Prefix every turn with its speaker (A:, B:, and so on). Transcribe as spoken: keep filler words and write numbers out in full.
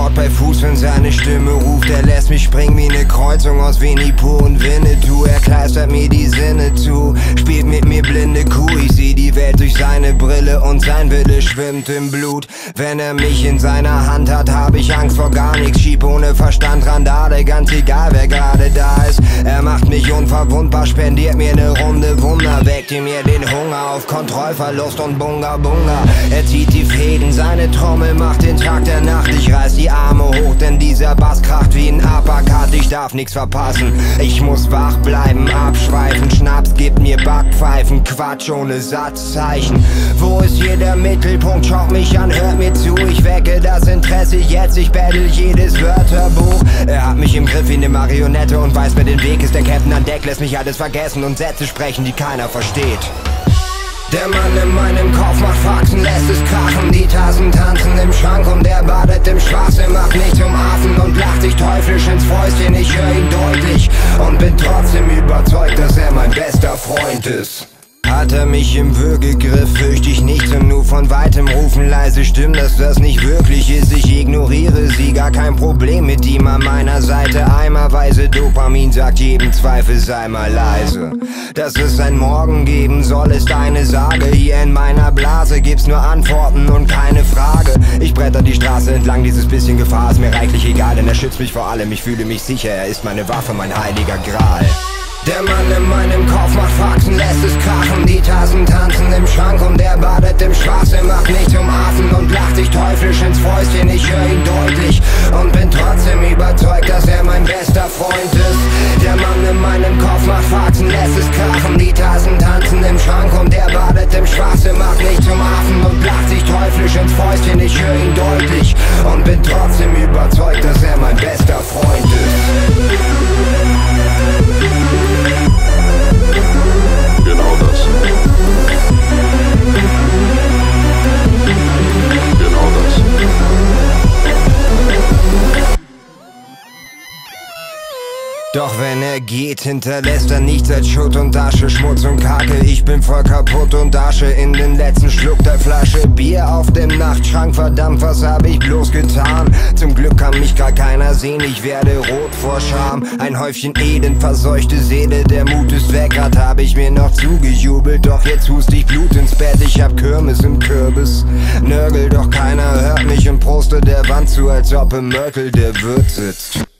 A: sofort bei Fuß, wenn seine Stimme ruft. Er lässt mich springen wie ne Kreuzung aus Winnie Pooh und Winnetou. Er kleistert mir die Sinne zu, spielt mit mir blinde Kuh. Ich seh die Welt durch seine Brille und sein Wille schwimmt im Blut. Wenn er mich in seiner Hand hat, hab ich Angst vor gar nichts. Schieb ohne Verstand Randale, ganz egal wer gerade da ist. Er macht mich unverwundbar, spendiert mir ne Runde Wunder, weckt in mir den Hunger auf Kontrollverlust und Bunga Bunga. Er zieht die Fäden, seine Trommel macht den Tag der Nacht. Ich reiß die Arme hoch, denn dieser Bass kracht wie ein Uppercut. Ich darf nichts verpassen, ich muss wach bleiben, abschweifen. Schnaps gibt mir Backpfeifen, Quatsch ohne Satzzeichen. Wo ist hier der Mittelpunkt? Schaut mich an, hört mir zu. Ich wecke das Interesse jetzt, ich battle jedes Wörterbuch. Er hat mich im Griff wie eine Marionette und weiß, wer den Weg ist. Der Captain an Deck lässt mich alles vergessen und Sätze sprechen, die keiner versteht. Der Mann in meinem Kopf macht Faxen, lässt es krachen. Die Tassen tanzen im Schrank und er badet im Schwachsinn. Macht mich zum Affen und lacht sich teuflisch ins Fäustchen. Ich höre ihn deutlich und bin trotzdem überzeugt, dass er mein bester Freund ist. Hat er mich im Würgegriff, fürchte ich nichts und nur von weitem rufen leise Stimmen, dass das nicht wirklich ist. Ich ignoriere sie, gar kein Problem mit ihm an meiner Seite. Eimerweise Dopamin sagt jedem Zweifel, sei mal leise. Dass es ein Morgen geben soll, ist eine Sage. Hier in meiner Blase gibt's nur Antworten und keine Frage. Ich bretter die Straße entlang, dieses bisschen Gefahr ist mir reichlich egal, denn er schützt mich vor allem. Ich fühle mich sicher, er ist meine Waffe, mein heiliger Gral. Der Mann in meinem Kopf macht Faxen, lässt es krachen. Die Tassen tanzen im Schrank und er badet im Schwachsinn. Macht mich zum Affen und lacht sich teuflisch ins Fäustchen. Ich höre ihn deutlich und bin trotzdem überzeugt, dass er mein bester Freund ist. Der Mann in meinem Kopf macht Faxen, lässt es krachen. Die Tassen tanzen im Schrank und er badet im Schwachsinn. Macht mich zum Affen und lacht sich teuflisch ins Fäustchen. Ich höre ihn deutlich und bin trotzdem überzeugt, dass er mein bester Freund ist.
B: Genau das. Genau das.
A: Doch wenn er geht, hinterlässt er nichts als Schutt und Asche, Schmutz und Kacke. Ich bin voll kaputt und Asche in den letzten Schluck der Flasche. Bier auf dem Nachtschrank, verdammt, was hab ich bloß getan? Zum Glück kann mich gar keiner sehen, ich werde rot vor Scham. Ein Häufchen Elend, verseuchte Seele, der Mut ist weg, grad hab ich mir noch zugejubelt. Doch jetzt hust ich Blut ins Bett, ich hab Kirmes im Kürbis. Nörgel, doch keiner hört mich und proste der Wand zu, als ob im Mörtel der Wirt sitzt.